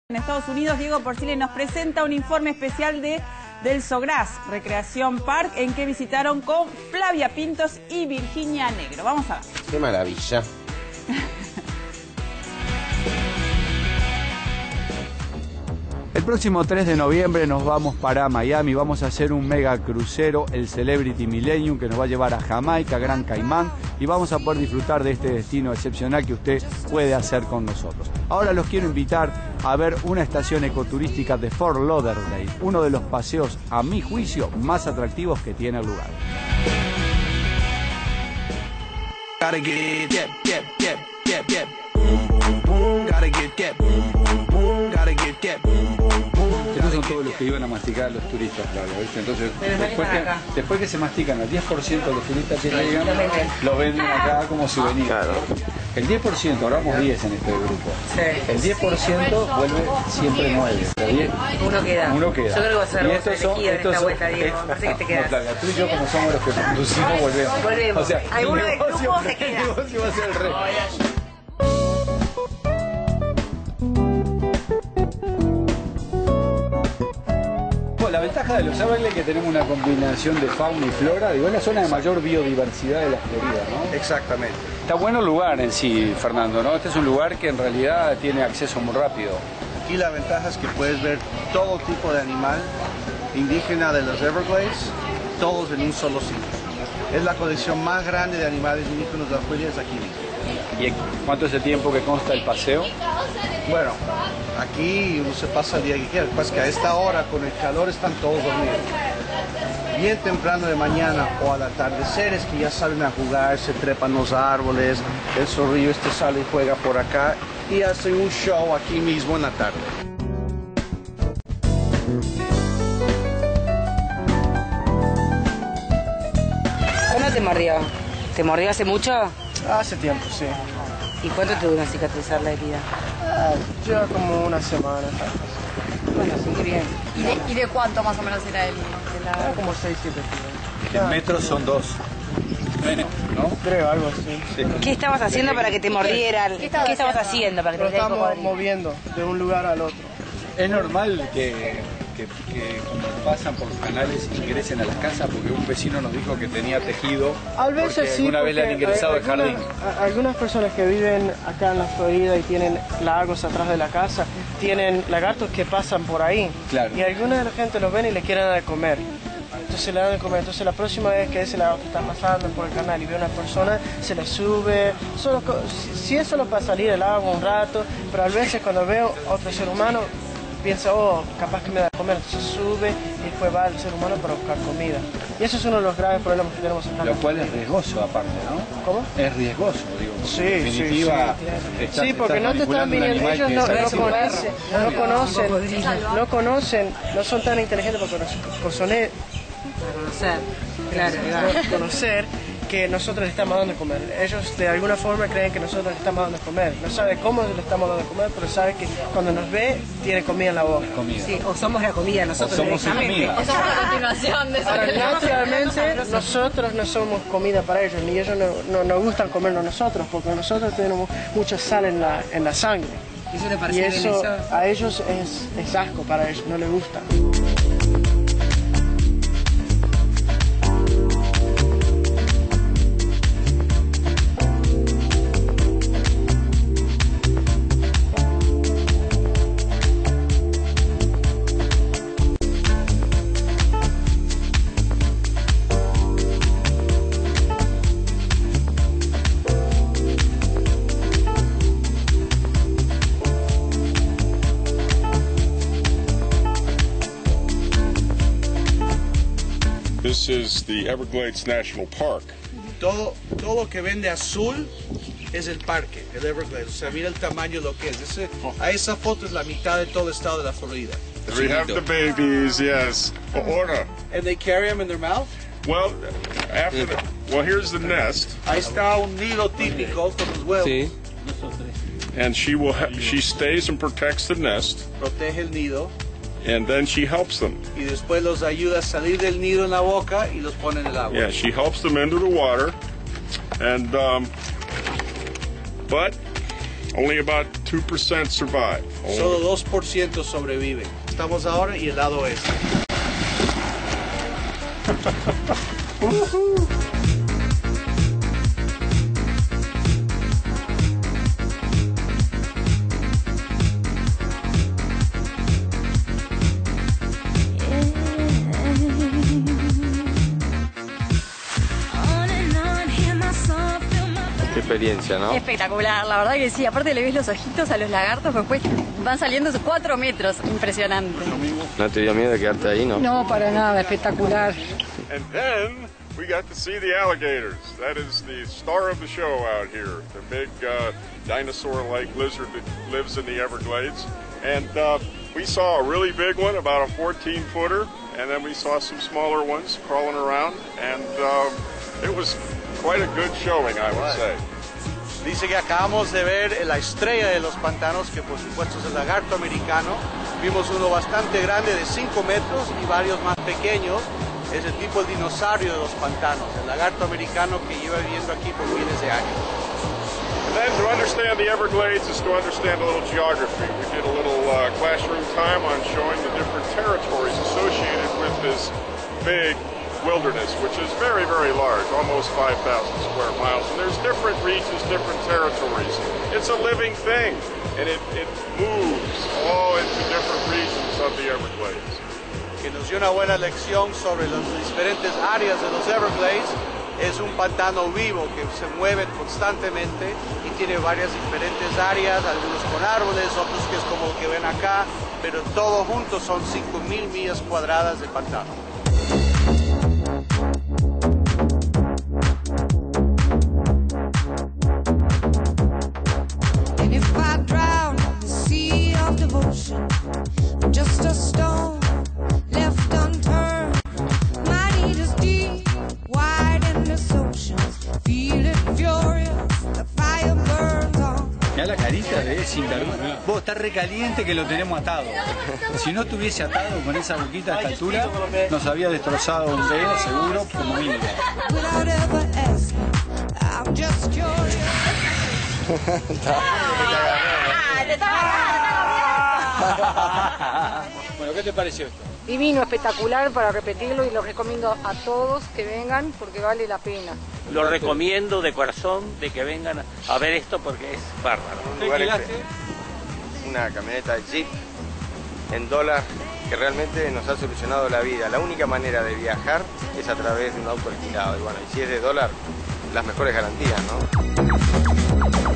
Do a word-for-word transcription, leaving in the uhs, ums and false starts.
En Estados Unidos, Diego Porcile nos presenta un informe especial de del Sogras Recreation Park, en que visitaron con Flavia Pintos y Virginia Negro. Vamos a ver. ¡Qué maravilla! El próximo tres de noviembre nos vamos para Miami, vamos a hacer un mega crucero, el Celebrity Millennium, que nos va a llevar a Jamaica, Gran Caimán, y vamos a poder disfrutar de este destino excepcional que usted puede hacer con nosotros. Ahora los quiero invitar a ver una estación ecoturística de Fort Lauderdale, uno de los paseos, a mi juicio, más atractivos que tiene el lugar. Estos son todos los que iban a masticar los turistas, claro, ¿viste? Entonces, después que, después que se mastican el diez por ciento de los turistas que llegan, los venden acá como souvenir. El diez por ciento, ahora vamos diez en este grupo. El diez por ciento vuelve siempre nueve. Uno queda. Uno queda. Yo creo que va a ser vos elegido en esta vuelta, Diego. No sé qué te quedas. No, tú y yo, como somos los que conducimos, volvemos. Volvemos. O sea, alguno del grupo se queda. El negocio va a ser el resto. La ventaja de Los Ángeles es que tenemos una combinación de fauna y flora, digo, es la zona de mayor biodiversidad de la Florida, ¿no? Exactamente. Está bueno el lugar en sí, Fernando, ¿no? Este es un lugar que en realidad tiene acceso muy rápido. Aquí la ventaja es que puedes ver todo tipo de animal indígena de los Everglades, todos en un solo sitio. Es la colección más grande de animales indígenas de la Florida, es aquí mismo. ¿Y cuánto es el tiempo que consta el paseo? Bueno, aquí uno se pasa el día que quiera, pues que a esta hora con el calor están todos dormidos. Bien temprano de mañana o al atardecer es que ya salen a jugar, se trepan los árboles, el zorrillo este sale y juega por acá y hacen un show aquí mismo en la tarde. ¿Cuándo te mordió? ¿Te mordió hace mucho? Hace tiempo, sí. ¿Y cuánto te duró cicatrizar la herida? Ah, lleva como una semana. Bueno, sí, qué bien. ¿Y de, ¿Y de cuánto más o menos era el? De la... Ah, como seis, siete kilos. En metros son dos. Menos, ¿no? Creo, algo así. Sí. ¿Qué estabas haciendo para que te mordiera? ¿Qué, estabas ¿Qué estabas haciendo? haciendo para que Lo te mordiera? estamos moviendo de un lugar al otro. Es normal que, que, que cuando pasan por los canales ingresen a las casas, porque un vecino nos dijo que tenía tejido. A veces porque sí, alguna vez le han porque ingresado hay- al jardín. algunas- a- Algunas personas que viven acá en la Florida y tienen lagos atrás de la casa, tienen lagartos que pasan por ahí. Claro. Y alguna de la gente los ven y le quieren dar de comer. Entonces le dan de comer. Entonces la próxima vez que ese lagarto está pasando por el canal y ve a una persona, se le sube. Solo, co- si, si es solo para salir del agua un rato, pero a veces cuando veo a otro ser humano, piensa, oh, capaz que me da de comer, entonces sube y después va al ser humano para buscar comida. Y eso es uno de los graves problemas que tenemos acá. Lo cual es riesgoso aparte, ¿no? ¿Cómo? Es riesgoso, digo. porque Sí, en sí, definitiva, sí. estás- Sí, porque estás no te están manipulando un viniendo, animal ellos que no, es no agresivo. conocen, no conocen, no conocen, no son tan inteligentes para conocer, Para conocer. Claro, para conocer que nosotros le estamos dando de comer. Ellos de alguna forma creen que nosotros le estamos dando de comer. No sabe cómo le estamos dando de comer, pero sabe que cuando nos ve, tiene comida en la boca. Comida. Sí, o somos la comida nosotros O somos su directamente. comida. Eso fue la continuación de eso. Ahora, naturalmente, nosotros no somos comida para ellos, ni ellos no, no nos gustan comernos nosotros, porque nosotros tenemos mucha sal en la, en la sangre. ¿Eso te Y parece bien eso eso? a ellos es, es asco, para ellos no les gusta. This is the Everglades National Park. Todo, todo lo que ven de azul es el parque, el Everglades. O sea, mira el tamaño de lo que es. Ese, a esa foto es la mitad de todo el estado de la Florida. We have the babies, yes. Ahora. And they carry them in their mouth. Well, after the, well, here's the nest, Ahí está un nido típico con los huevos. and she will ha she stays and protects the nest, Protege el nido. and then she helps them. Y después los ayuda a salir del nido en la boca y los pone en el agua. Yeah, she helps them into the water, and um, but only about two percent survive. Solo dos por ciento sobreviven. Estamos ahora y el lado este. Qué experiencia, ¿no? Espectacular, la verdad que sí. Aparte le ves los ojitos a los lagartos, después van saliendo esos cuatro metros. Impresionante. ¿No te dio miedo de quedarte ahí, no? No, para nada, espectacular. And then we got to see the alligators. That is the star of the show out here. The big uh, dinosaur-like lizard that lives in the Everglades. And uh, we saw a really big one, about a fourteen footer, and then we saw some smaller ones crawling around, and uh, it was quite a good showing, I would say. Dice que acabamos de ver la estrella de los pantanos, que por supuesto es el lagarto americano. Vimos uno bastante grande de cinco metros y varios más pequeños. Es el tipo de dinosaurio de los pantanos, el lagarto americano que lleva viviendo aquí por miles de años. And then to understand the Everglades is to understand a little geography. We did a little uh, classroom time on showing the different territories associated with this big wilderness, which is very, very large, almost five thousand square miles. And there's different regions, different territories. It's a living thing, and it, it moves all into different regions of the Everglades. Que nos dio una buena lección sobre las diferentes áreas de los Everglades. Es un pantano vivo que se mueve constantemente y tiene varias diferentes áreas, algunos con árboles, otros que es como lo que ven acá, pero todo juntos son cinco mil millas cuadradas de pantano. And if I drown in the sea of devotion, I'm just a stone left unturned. My need is deep, wide in this ocean. Feel it furious, the fire burns on. Mirá la carita de sinvergüenza. Vos, está recaliente que lo tenemos atado. Si no estuviese atado con esa boquita a esta altura, nos había destrozado un dedo seguro como mínimo. Without ever asking, I'm just curious. Bueno, ¿qué te pareció esto? Divino, espectacular, para repetirlo, y lo recomiendo a todos que vengan porque vale la pena. Lo recomiendo de corazón de que vengan a ver esto porque es bárbaro. Un lugar este, una camioneta Jeep en dólar que realmente nos ha solucionado la vida. La única manera de viajar es a través de un auto alquilado. Y bueno, y si es de dólar, las mejores garantías, ¿no?